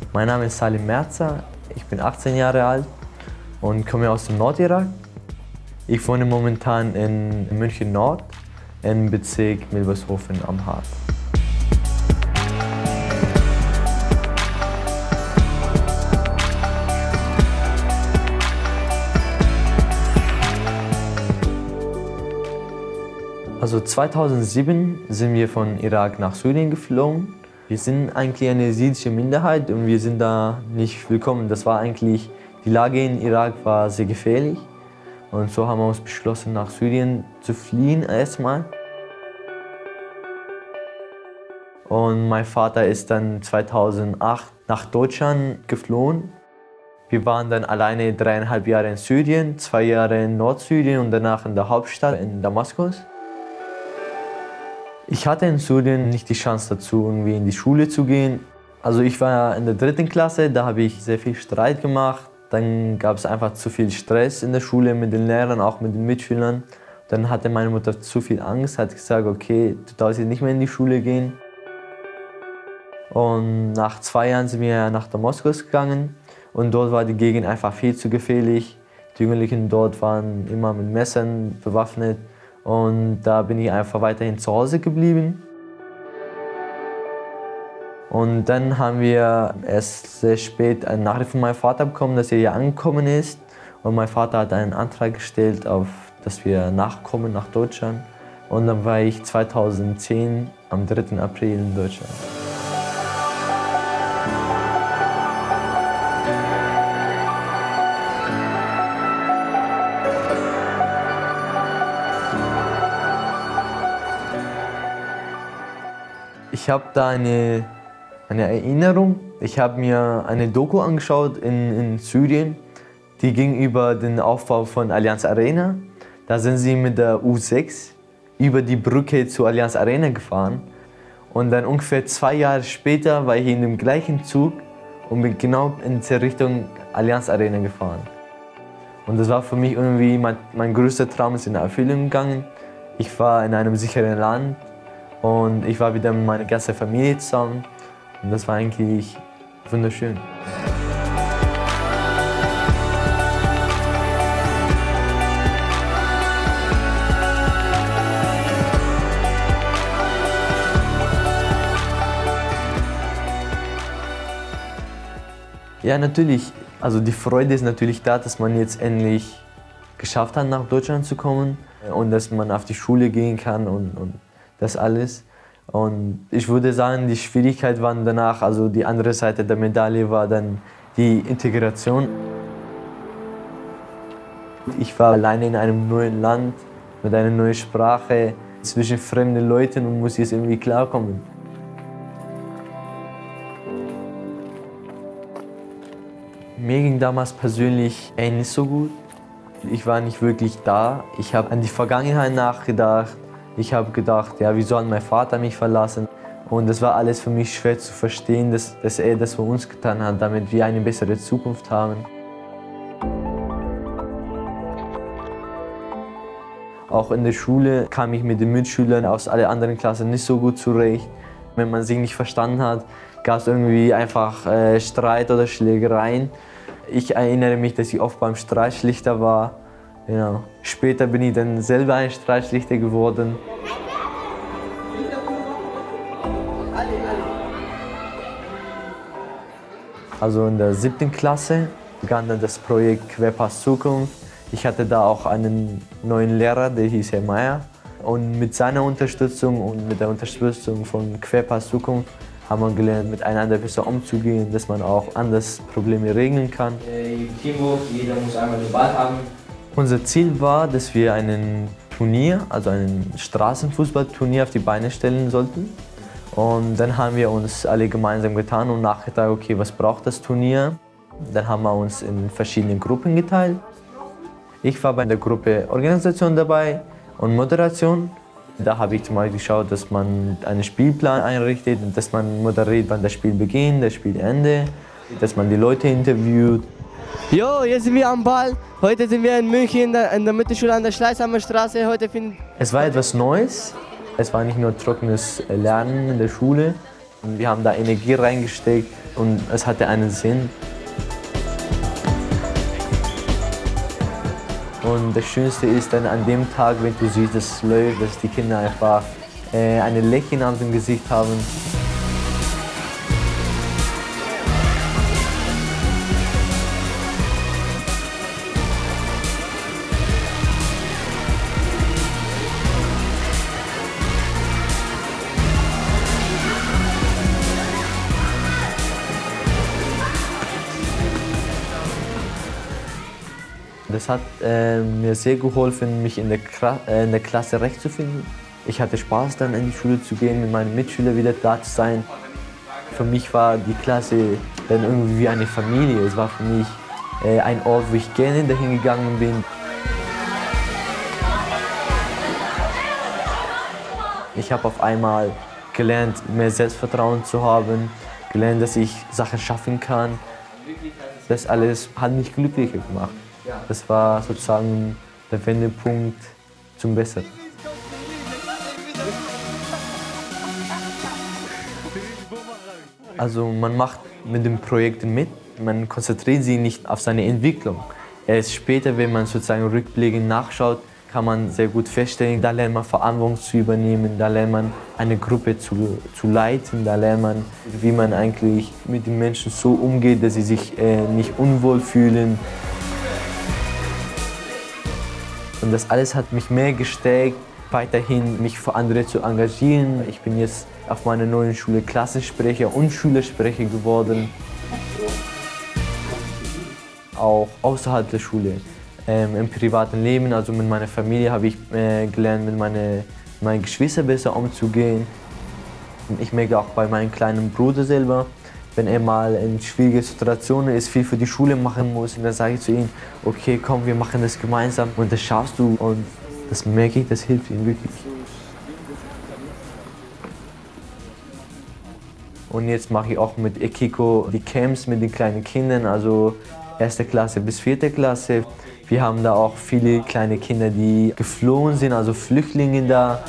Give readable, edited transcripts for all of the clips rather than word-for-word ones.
Mein Name ist Salim Merza, ich bin 18 Jahre alt und komme aus dem Nordirak. Ich wohne momentan in München Nord, im Bezirk Milbershofen am Harz. Also 2007 sind wir von Irak nach Syrien geflogen. Wir sind eigentlich eine jesidische Minderheit und wir sind da nicht willkommen. Das war eigentlich, die Lage in Irak war sehr gefährlich. Und so haben wir uns beschlossen, nach Syrien zu fliehen erstmal. Und mein Vater ist dann 2008 nach Deutschland geflohen. Wir waren dann alleine 3,5 Jahre in Syrien, 2 Jahre in Nordsyrien und danach in der Hauptstadt in Damaskus. Ich hatte in Syrien nicht die Chance dazu, irgendwie in die Schule zu gehen. Also ich war in der 3. Klasse, da habe ich sehr viel Streit gemacht. Dann gab es einfach zu viel Stress in der Schule mit den Lehrern, auch mit den Mitschülern. Dann hatte meine Mutter zu viel Angst, hat gesagt, okay, du darfst jetzt nicht mehr in die Schule gehen. Und nach 2 Jahren sind wir nach Damaskus gegangen und dort war die Gegend einfach viel zu gefährlich. Die Jugendlichen dort waren immer mit Messern bewaffnet. Und da bin ich einfach weiterhin zu Hause geblieben. Und dann haben wir erst sehr spät eine Nachricht von meinem Vater bekommen, dass er hier angekommen ist. Und mein Vater hat einen Antrag gestellt, dass wir nachkommen nach Deutschland. Und dann war ich 2010 am 3. April in Deutschland. Ich habe da eine Erinnerung. Ich habe mir eine Doku angeschaut in Syrien, die ging über den Aufbau von Allianz Arena. Da sind sie mit der U6 über die Brücke zur Allianz Arena gefahren. Und dann ungefähr 2 Jahre später war ich in dem gleichen Zug und bin genau in die Richtung Allianz Arena gefahren. Und das war für mich irgendwie, mein größter Traum ist in Erfüllung gegangen. Ich war in einem sicheren Land. Und ich war wieder mit meiner ganzen Familie zusammen und das war eigentlich wunderschön. Ja, natürlich. Also die Freude ist natürlich da, dass man jetzt endlich geschafft hat, nach Deutschland zu kommen und dass man auf die Schule gehen kann und das alles. Und ich würde sagen, die Schwierigkeit war danach, also die andere Seite der Medaille war dann die Integration. Ich war alleine in einem neuen Land, mit einer neuen Sprache, zwischen fremden Leuten und muss jetzt irgendwie klarkommen. Mir ging damals persönlich nicht so gut. Ich war nicht wirklich da. Ich habe an die Vergangenheit nachgedacht. Ich habe gedacht, ja, wieso hat mein Vater mich verlassen? Und das war alles für mich schwer zu verstehen, dass er das für uns getan hat, damit wir eine bessere Zukunft haben. Auch in der Schule kam ich mit den Mitschülern aus allen anderen Klassen nicht so gut zurecht. Wenn man sich nicht verstanden hat, gab es irgendwie einfach Streit oder Schlägereien. Ich erinnere mich, dass ich oft beim Streitschlichter war. Genau. Später bin ich dann selber ein Streitschlichter geworden. Also in der 7. Klasse begann dann das Projekt Querpass Zukunft. Ich hatte da auch einen neuen Lehrer, der hieß Herr Meier. Und mit seiner Unterstützung und mit der Unterstützung von Querpass Zukunft haben wir gelernt, miteinander besser umzugehen, dass man auch anders Probleme regeln kann. Teamwork, jeder muss einmal den Ball haben. Unser Ziel war, dass wir ein Turnier, also ein Straßenfußballturnier auf die Beine stellen sollten. Und dann haben wir uns alle gemeinsam getan und nachgedacht, okay, was braucht das Turnier? Dann haben wir uns in verschiedene Gruppen geteilt. Ich war bei der Gruppe Organisation dabei und Moderation. Da habe ich zum Beispiel geschaut, dass man einen Spielplan einrichtet und dass man moderiert, wann das Spiel beginnt, das Spielende, dass man die Leute interviewt. Jo, jetzt sind wir am Ball. Heute sind wir in München in der Mittelschule an der Schleißheimer Straße. Es war etwas Neues. Es war nicht nur trockenes Lernen in der Schule. Wir haben da Energie reingesteckt und es hatte einen Sinn. Und das Schönste ist dann an dem Tag, wenn du siehst, dass es läuft, dass die Kinder einfach eine Lächeln auf dem Gesicht haben. Das hat mir sehr geholfen, mich in der Klasse rechtzufinden. Ich hatte Spaß, dann in die Schule zu gehen, mit meinen Mitschülern wieder da zu sein. Für mich war die Klasse dann irgendwie wie eine Familie. Es war für mich ein Ort, wo ich gerne dahin gegangen bin. Ich habe auf einmal gelernt, mehr Selbstvertrauen zu haben, gelernt, dass ich Sachen schaffen kann. Das alles hat mich glücklicher gemacht. Das war sozusagen der Wendepunkt zum Besseren. Also man macht mit den Projekten mit, man konzentriert sich nicht auf seine Entwicklung. Erst später, wenn man sozusagen rückblickend nachschaut, kann man sehr gut feststellen, da lernt man Verantwortung zu übernehmen, da lernt man eine Gruppe zu leiten, da lernt man, wie man eigentlich mit den Menschen so umgeht, dass sie sich nicht unwohl fühlen. Und das alles hat mich mehr gestärkt, weiterhin mich für andere zu engagieren. Ich bin jetzt auf meiner neuen Schule Klassensprecher und Schülersprecher geworden. Auch außerhalb der Schule, im privaten Leben, also mit meiner Familie, habe ich gelernt, mit meinen Geschwistern besser umzugehen. Ich merke auch bei meinem kleinen Bruder selber, wenn er mal in schwierigen Situationen ist, viel für die Schule machen muss, und dann sage ich zu ihm, okay, komm, wir machen das gemeinsam und das schaffst du. Und das merke ich, das hilft ihm wirklich. Und jetzt mache ich auch mit Ekiko die Camps mit den kleinen Kindern, also 1. Klasse bis 4. Klasse. Wir haben da auch viele kleine Kinder, die geflohen sind, also Flüchtlinge da.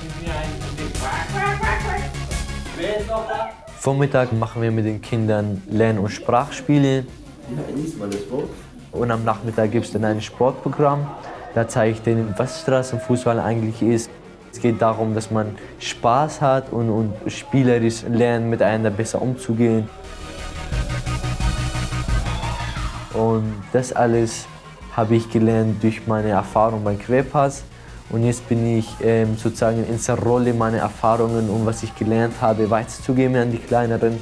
Vormittag machen wir mit den Kindern Lern- und Sprachspiele. Und am Nachmittag gibt es dann ein Sportprogramm. Da zeige ich denen, was Straßenfußball eigentlich ist. Es geht darum, dass man Spaß hat und spielerisch lernt, miteinander besser umzugehen. Und das alles habe ich gelernt durch meine Erfahrung beim Querpass. Und jetzt bin ich sozusagen in der Rolle, meine Erfahrungen und was ich gelernt habe, weiterzugeben an die Kleineren.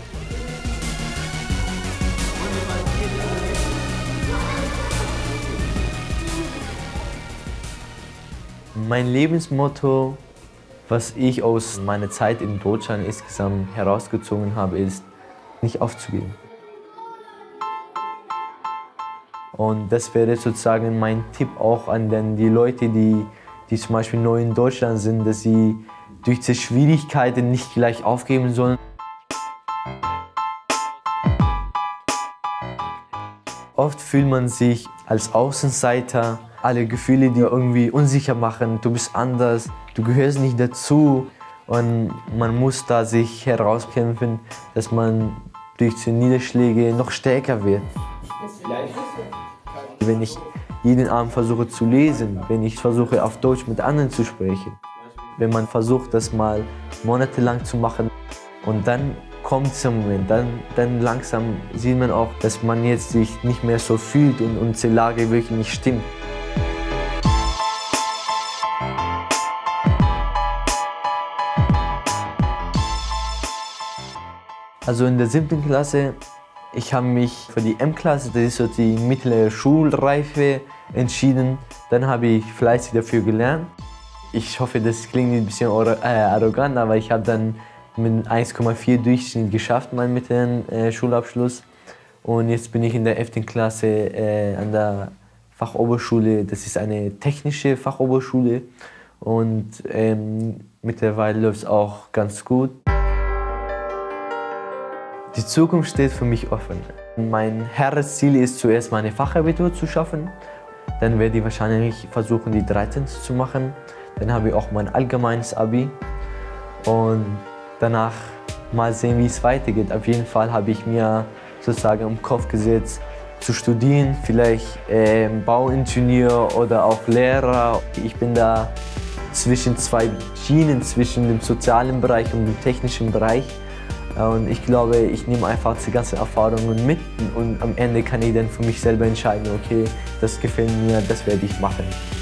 Mein Lebensmotto, was ich aus meiner Zeit in Deutschland insgesamt herausgezogen habe, ist, nicht aufzugeben. Und das wäre sozusagen mein Tipp auch an die Leute, die zum Beispiel neu in Deutschland sind, dass sie durch die Schwierigkeiten nicht gleich aufgeben sollen. Oft fühlt man sich als Außenseiter, alle Gefühle, die irgendwie unsicher machen, du bist anders, du gehörst nicht dazu, und man muss da sich herauskämpfen, dass man durch die Niederschläge noch stärker wird. Wenn ich jeden Abend versuche zu lesen, wenn ich versuche auf Deutsch mit anderen zu sprechen, wenn man versucht, das mal monatelang zu machen, und dann kommt der Moment, dann langsam sieht man auch, dass man jetzt sich nicht mehr so fühlt und die Lage wirklich nicht stimmt. Also in der 7. Klasse, ich habe mich für die M-Klasse, das ist so die mittlere Schulreife, entschieden. Dann habe ich fleißig dafür gelernt. Ich hoffe, das klingt ein bisschen arrogant, aber ich habe dann mit 1,4 Durchschnitt geschafft, meinen mittleren Schulabschluss. Und jetzt bin ich in der 11. Klasse an der Fachoberschule. Das ist eine technische Fachoberschule. Und mittlerweile läuft es auch ganz gut. Die Zukunft steht für mich offen. Mein Herzensziel ist zuerst meine Fachabitur zu schaffen. Dann werde ich wahrscheinlich versuchen, die 13. zu machen. Dann habe ich auch mein allgemeines Abi. Und danach mal sehen, wie es weitergeht. Auf jeden Fall habe ich mir sozusagen im Kopf gesetzt, zu studieren, vielleicht Bauingenieur oder auch Lehrer. Ich bin da zwischen zwei Schienen, zwischen dem sozialen Bereich und dem technischen Bereich. Und ich glaube, ich nehme einfach die ganzen Erfahrungen mit und am Ende kann ich dann für mich selber entscheiden, okay, das gefällt mir, das werde ich machen.